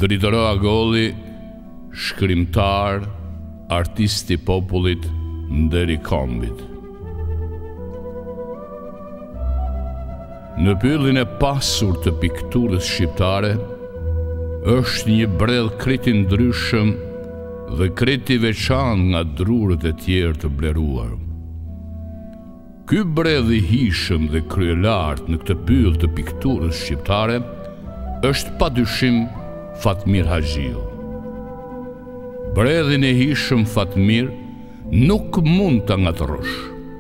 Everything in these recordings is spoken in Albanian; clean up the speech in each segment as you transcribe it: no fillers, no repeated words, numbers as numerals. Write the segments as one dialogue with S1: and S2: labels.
S1: Dritëro Agolli, shkrimtar, artisti popullit, nderi kombit. Në pyllin e pasur të pikturës shqiptare, është një brell kriti ndryshëm dhe kriti veçan nga drurët e tjerë të bleruar. Ky brell i hishëm dhe kryelart në këtë pyll të pikturës shqiptare është padyshim Fatmir Haxhiu. Brellin e hishëm Fatmir nuk mund ta ngatërrosh.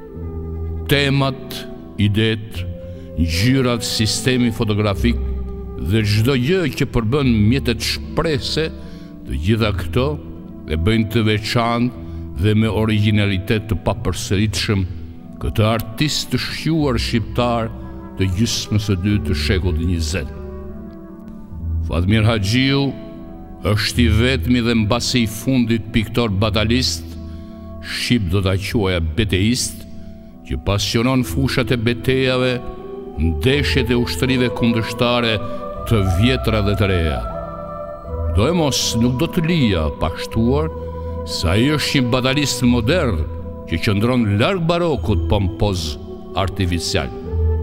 S1: Temat, idet, ngjyrat, sistemi fotografik dhe çdo gjë që përbën mjetet shprehse, të gjitha këto e bëjnë të veçantë dhe me origjinalitet të papërsëritshëm këtë artist të shquar shqiptar të gjysmës së dytë të shekullit 20. Fatmir Haxhiu është i vetmi dhe mbasi i fundit piktor batalist, shqip do ta quaja beteist, që pasionon fushat e betejave, ndeshjet e ushtrive kundërshtare të vjetra dhe të reja. Do e mos nuk do të lija pa shtuar se ai është një batalist modern që qëndron larg barokut pompoz artificial.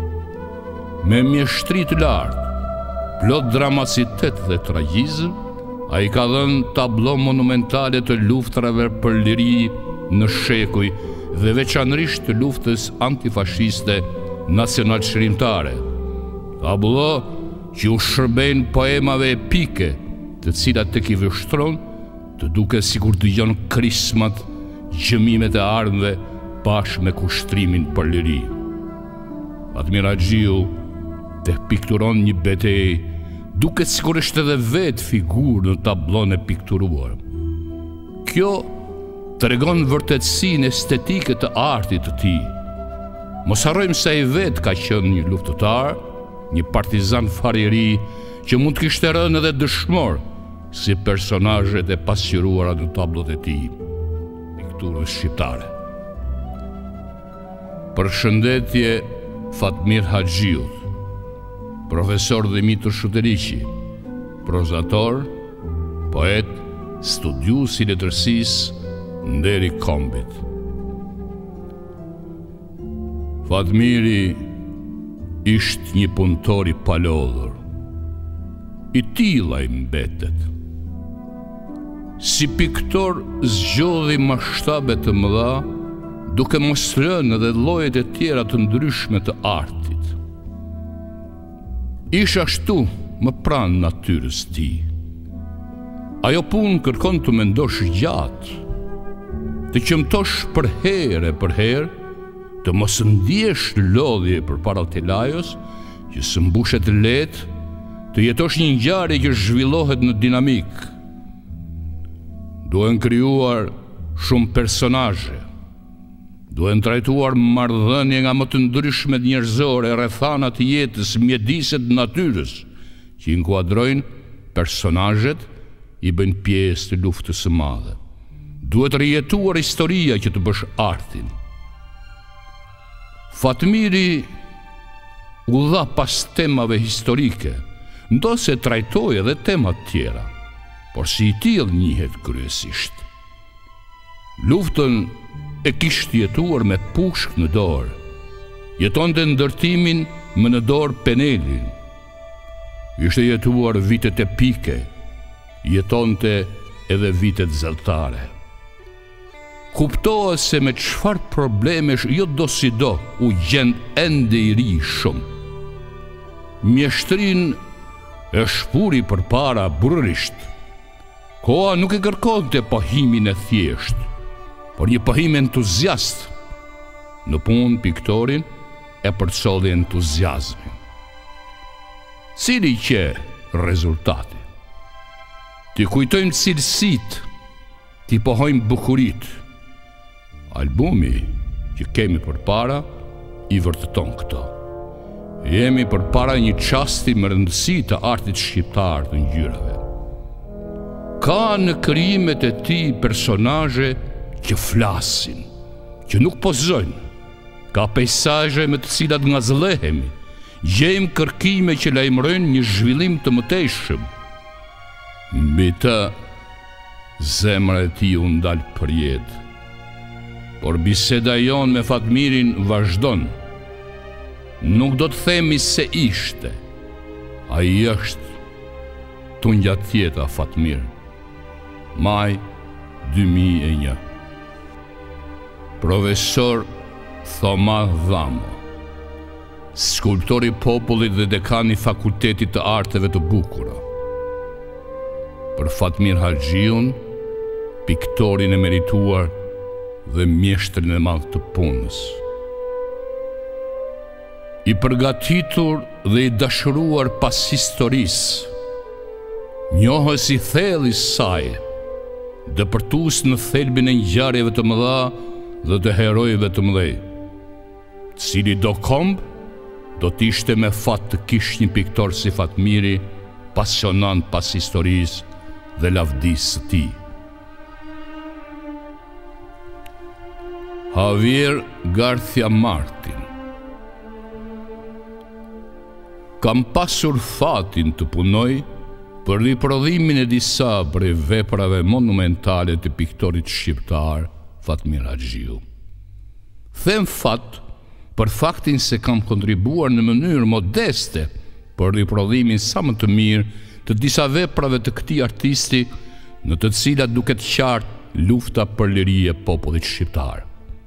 S1: Me mjeshtri të lartë, plot dramacitet dhe tragjizëm, ai ka dhënë tablo monumentale të luftrave për liri në shekuj dhe veçanërisht të luftës antifashiste nacional shërimtare. Tablo që u shërbejnë poemave epike, të cilat tek i vështron të duke sikur dëgjon krismat, gjëmimet e armëve bashkë me kushtrimin për liri. Fatmir Haxhiu të pikturon një betejë duke sikur është edhe vetë figurë në tablon e pikturuar. Kjo tregon vërtetësinë estetike të artit të tij. Mos harrojmë se ai vetë ka qenë një luftëtar, një partizan fare i ri që mund të kishte rënë edhe dëshmor si personazhet e pasqyruara në tablot e tij, pikturës shqiptare. Përshëndetje Fatmir Haxhiut, profesor Dimitër Shuteriqi, prozator, poet, studius i letërsisë, nderi kombit. Fatmiri ishte një punëtor i palodhur, i tillaj mbetet. Si piktor zgjodhi masshtabe të mëdha, duke mos lënë edhe llojet e tjera të ndryshme të artit. Ish ashtu më pranë natyrës tij. Ajo punë kërkon të mendosh gjatë, të qëmtosh për herë, të mos ndjesh lodhje përpara telajos, që së mbushet lehtë, të jetosh një ngjarje që zhvillohet në dinamik. Duhen krijuar shumë personazhe, duhen trajtuar marrëdhënie nga më të ndryshmet njerëzore, rrethana të jetës, mjediset natyrës, që inkuadrojnë personazhet, i bëjnë pjesë të luftës së madhe. Duhet rijetuar historia që të bësh artin. Fatmiri u dha pas temave historike, ndose trajtoi edhe tema të tjera, por si i tillë njihet kryesisht. Luftën e kishte jetuar me pushk në dorë, jetonte ndërtimin më në dorë penelin, ishte jetuar vitet epike, jetonte edhe vitet zelltare. Kuptohet se me çfarë problemesh jo do si do u gjend ende i ri shumë. Mjeshtrin e shpuri përpara burrisht. Koha nuk e kërkonte pohimin e thjesht, por një pohim entuziast. Në punë piktorin e përcolli entuziazmin. Cili që rezultati? Ti kujtojmë cilësit, ti pohojmë bukurit. Albumi që kemi përpara i vërteton këto. Jemi përpara një çasti më rëndësi të artit shqiptar të ngjyrave. Ka në krijimet e tij personazhe që flasin, që nuk pozojnë. Ka peizazhe me të cilat ngazëllehemi, gjejmë kërkime që lajmërojnë një zhvillim të mëtejshëm. Mbi të, zemra e tij u ndal për jetë. Por biseda jonë me Fatmirin vazhdon. Nuk do të themi se ishte, ai është tunja tjeta Fatmir. Maj 2001. Profesor Thoma Dhamo, skulptori i popullit dhe dekani i Fakultetit të Arteve të Bukura. Për Fatmir Haxhiun, piktorin e merituar dhe mjeshtrin e madh të punës. I përgatitur dhe i dashuruar pas historisë, njohës i thellë i saj, dëpërtues në thelbin e ngjarjeve të mëdha dhe të herojëve të mëdhej. Cili do komb, do t'ishte me fat të kish një piktor si Fatmiri, pasionant pas historisë dhe lavdisë së tij. Javier Garcia Martin. Kam pasur fatin të punoj për riprodhimin e disa prej veprave monumentale të piktorit shqiptar Fatmir Haxhiu. Them fat për faktin se kam kontribuar në mënyrë modeste për riprodhimin sa më të mirë të disa veprave të këtij artisti, në të cilat duket qartë lufta për liri e popullit shqiptar.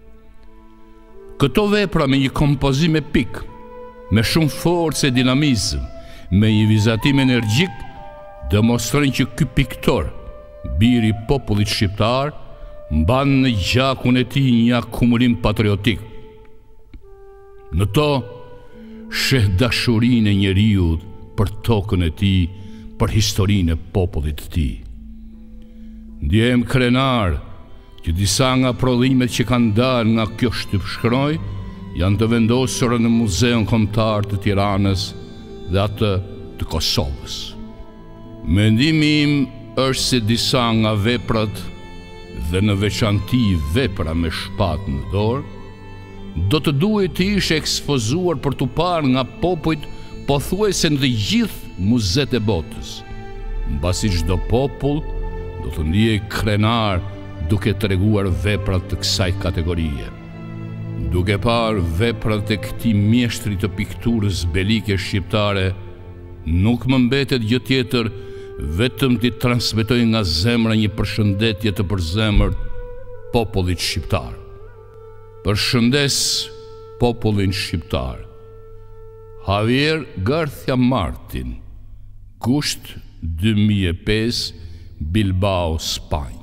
S1: Këto vepra me një kompozim epik, me shumë forcë e dinamizëm, me një vizatim energjik, demonstrojnë që ky piktor, biri i popullit shqiptar, mban në gjakun e tij një akumulim patriotik. Në to sheh dashurinë e njeriut për tokën e tij, për historinë e popullit të tij. Ndjehem krenar që disa nga prodhimet që kanë dalë nga kjo shtypshkronjë janë të vendosura në Muzeun Kombëtar të Tiranës dhe atë të Kosovës. Mendimi im është se disa nga veprat, dhe në veçanti vepra me shpatë në dorë, do të duhet të ishe ekspozuar për t'u parë nga popujt pothuajse në të gjithë muzet e botës, mbasi çdo popull do të ndihej krenar duke treguar veprat të kësaj kategorie. Duke parë veprat e këtij mjeshtri të pikturës belike shqiptare, nuk më mbetet gjë tjetër vetëm t'i transmetoj nga zemra një përshëndetje të përzemërt popullit shqiptar. Përshëndes popullin shqiptar. Javier Garcia Martin, gusht 2005, Bilbao, Spanjë.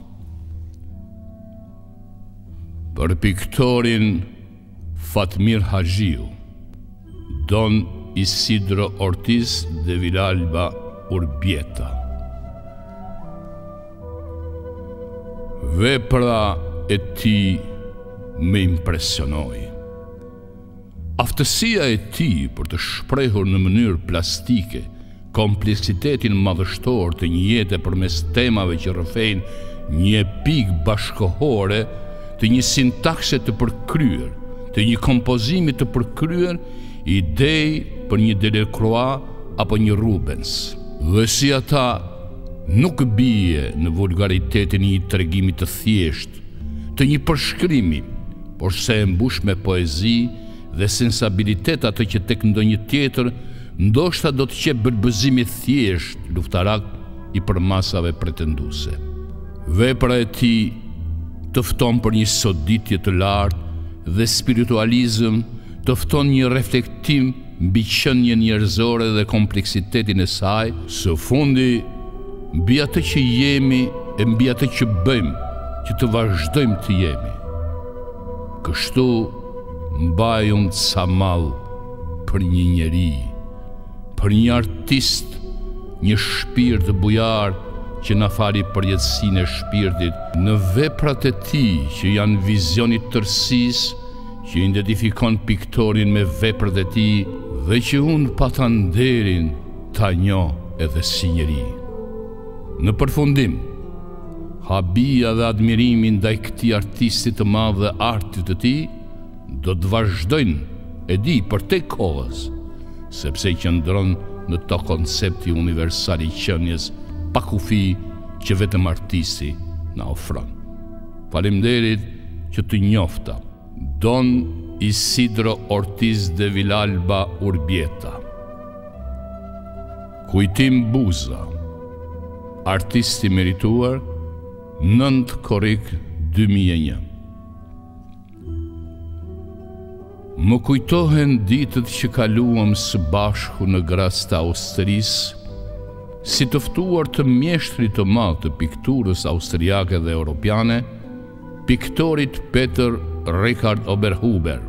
S1: Për piktorin Fatmir Haxhiu, Don Isidro Ortiz de Villalba Urbieta. Vepra e tij më impresionoi. Aftësia e tij për të shprehur në mënyrë plastike kompleksitetin madhështor të një jete përmes temave që rrëfejnë një epik bashkëkohore, të një sintakse të përkryer, të një kompozimi të përkryer, idej për një Delacroix apo një Rubens. Dhe si ata nuk bie në vulgaritetin e një tregimi të thjeshtë, të një përshkrimi, por se e mbush me poezi dhe sensabilitet atë që tek ndonjë tjetër ndoshta do të qep bërbëzimi thjesht luftarak i përmasave pretenduese. Vepra e tij të fton për një soditje të lartë dhe spiritualizëm, të fton një reflektim mbi qënjen njerëzore dhe kompleksitetin e saj, së fundi mbi atë që jemi e mbi atë që bëjmë, që të vazhdojmë të jemi. Kështu mbaj unë ca mall për një njeri, për një artist, një shpirt bujar që na fali përjetësinë e shpirtit në veprat e tij që janë vizioni i tërësisë, që identifikon piktorin me veprat e tij dhe që unë pata nderin ta njoh edhe si njeri. Në përfundim, habia dhe admirimi ndaj këtij artisti të madh dhe artit të tij do të vazhdojnë, e di, për te kohës, sepse qëndron në to koncepti universal i qenies pa kufi që vetëm artisti na ofron. Faleminderit që të njofta. Don Isidro Ortiz de Villalba Urbieta. Kujtim Buza, artisti merituar, 9 korrik 2001. Më kujtohen ditët që kaluam së bashku në gras të Austrisë, si të ftuar të mjeshtrit të madh të pikturës austriake dhe europiane, piktorit Peter Richard Oberhuber.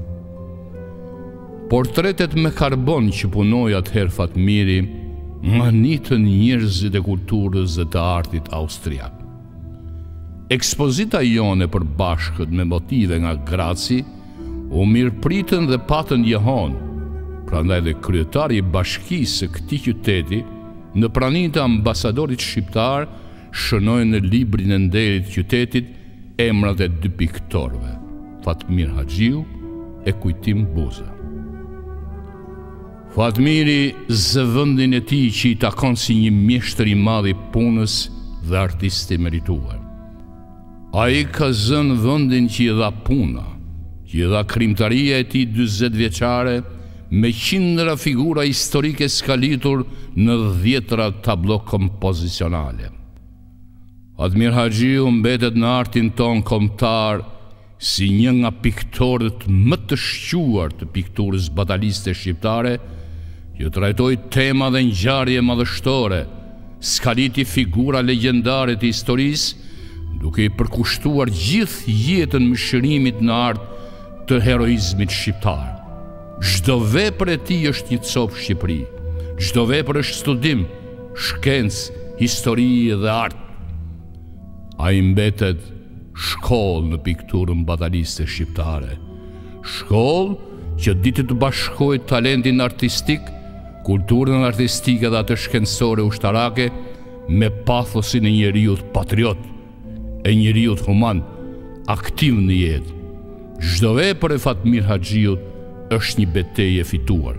S1: Portretet me karbon që punoi atëherë Fatmiri manitën njerëzit e kulturës dhe të artit austriak. Ekspozita jone për bashkët me motive nga Graci u mirëpritën dhe patën jehon, prandaj dhe kryetari i bashkisë së këtij qyteti në praninë të ambasadorit shqiptar shënoi në librin e nderit të qytetit emrat e 2 piktorëve, Fatmir Haxhiu e Kujtim Buza. Fatmiri zë vendin e tij që i takon si një mjeshtër i madh i punës dhe artist i merituar. Ai ka zënë vendin që i dha puna, që i dha krimtaria e tij 40 vjeçare, me qindra figura historike skalitur në 10 tablo kompozicionale. Fatmir Haxhiu mbetet në artin ton kombëtar si një nga piktorët më të shquar të pikturës bataliste shqiptare, që trajtoi tema dhe ngjarje madhështore, skaliti figura legjendare të historisë, duke i përkushtuar gjithë jetën mëshirimit në art të heroizmit shqiptar. Çdo vepër e tij është një copë Shqipëri, çdo vepër është studim, shkencë, histori dhe art. Ai mbetet shkollë në pikturën bataliste shqiptare, shkollë që ditë të bashkojë talentin artistik, kulturën artistike dhe atë shkencore ushtarake me pathosin e njeriut patriot, e njeriut human, aktiv në jetë. Çdo vepër e Fatmir Haxhiut është një betejë e fituar.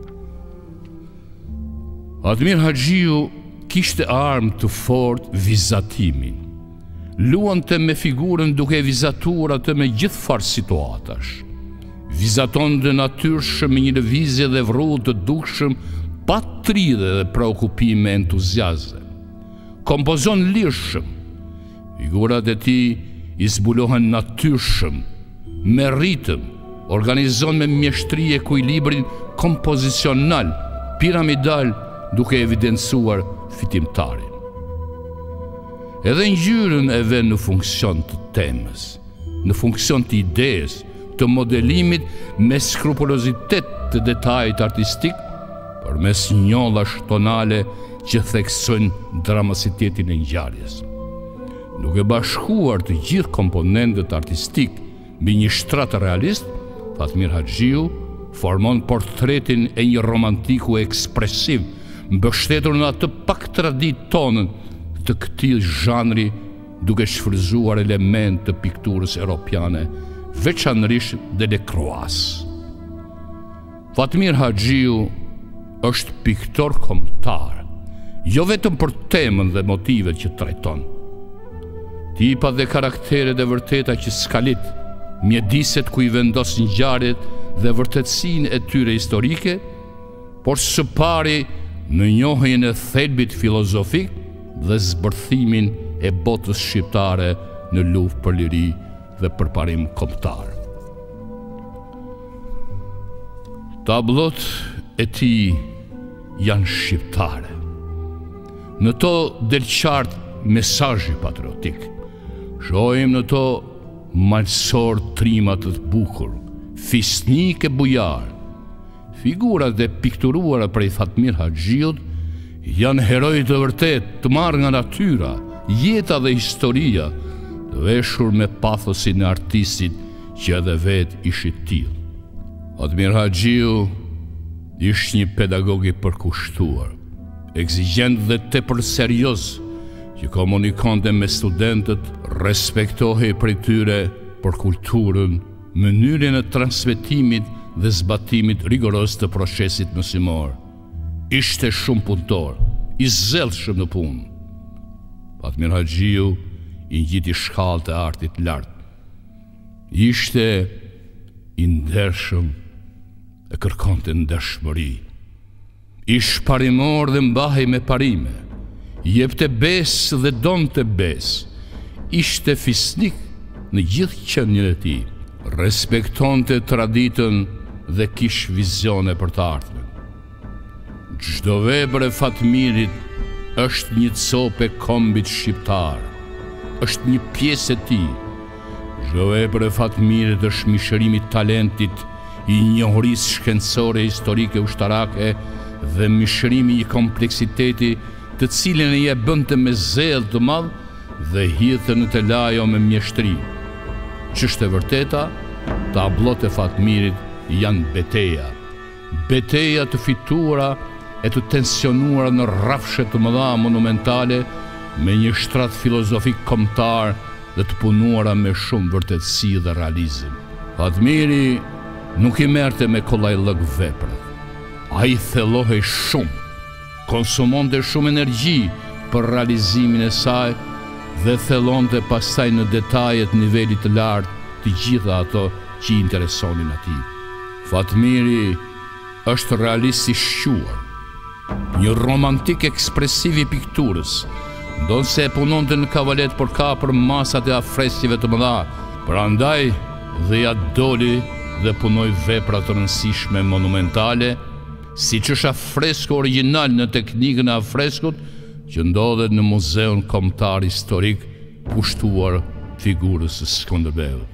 S1: Fatmir Haxhiu kishte armë të fortë vizatimin. Luante me figurën duke vizatuar atë me gjithë farë situatash. Vizaton dhe natyrshëm me një lëvizje dhe vrrull të dukshëm, pa tridhe dhe preokupime entuziazme. Kompozon lirshëm. Figurat e tij i zbulohen natyrshëm, me ritëm, organizon me mjeshtri e ekuilibrin kompozicional, piramidal, duke evidencuar fitimtarin. Edhe ngjyrën e vën në funksion të temës, në funksion të idejës, të modelimit me skrupulozitet të detajit artistik, përmes njollash tonale që theksojnë dramasitetin e ngjarjes. Duke bashkuar të gjithë komponentët artistik mbi një shtrat realist, Fatmir Haxhiu formon portretin e një romantiku ekspresiv, mbështetur në atë pak tradit tonën të këtij zhanri, duke shfrytzuar element të pikturës europiane, veçanërisht Delacroix. Fatmir Haxhiu është piktor kombëtar, jo vetëm për temën dhe motivet që trajton. Tipat dhe karakteret e vërteta që skalit, mjediset ku i vendos ngjarjet dhe vërtetësinë e tyre historike, por së pari në njohjen e thelbit filozofik dhe zbërthimin e botës shqiptare në luftë për liri dhe përparim kombëtar. Tablot e tij janë shqiptare. Në to del qartë mesazhi patriotik. Shohim në to malsor trimat të bukur, fisnik e bujar. Figurat e pikturuara prej Fatmir Haxhiut janë heroj të vërtet, të marrë nga natyra, jeta dhe historia, të veshur me pathosin e artistit që edhe vet ishit tillë. Fatmir Haxhiu ishte një pedagog i përkushtuar, eksigjent dhe tepër serioz, që komunikonte me studentët, respektohej prej tyre për kulturën, mënyrën e transmetimit dhe zbatimit rigoros të procesit mësimor. Ishte shumë punëtor, i zellshëm në punë. Fatmir Haxhiu i ngjiti shkallët e artit lart. Ishte i ndershëm e kërkonte ndershmëri. Ish parimor dhe mbahej me parime, jepte besë dhe donte besë, ishte fisnik në gjithë qenien e tij, respektonte traditën dhe kish vizione për të ardhmen. Çdo vepër e Fatmirit është një copë e kombit shqiptar, është një pjesë e tij. Çdo vepër e Fatmirit është mishërimi i talentit, i njohurisë shkencore, historike, ushtarake dhe mishërimi i kompleksiteti të cilin e je bënte me zell të madh dhe hidhte në të lajo me mjeshtri. Ç'është e vërteta, tablot e Fatmirit janë beteja. Beteja të fituara e të tensionuara në rrafshe të mëdha monumentale me një shtrat filozofik kombëtar dhe të punuara me shumë vërtetësi dhe realizëm. Fatmiri nuk i merrte me kollajllëk veprat. Ai thellohej shumë, konsumonte shumë energji për realizimin e saj dhe thellonte pastaj në detajet nivelit të lartë të gjitha ato që i interesonin atij. Fatmiri është realist i shquar, një romantik ekspresiv i pikturës, ndonse e punonte në kavalet për kapër masat e afresjive të mëdha, prandaj dhe ja doli dhe punoi vepra të rëndësishme monumentale, siç është afresko origjinal në teknikën e afreskut që ndodhet në Muzeun Kombëtar Historik pushtuar figurës së Skënderbeut.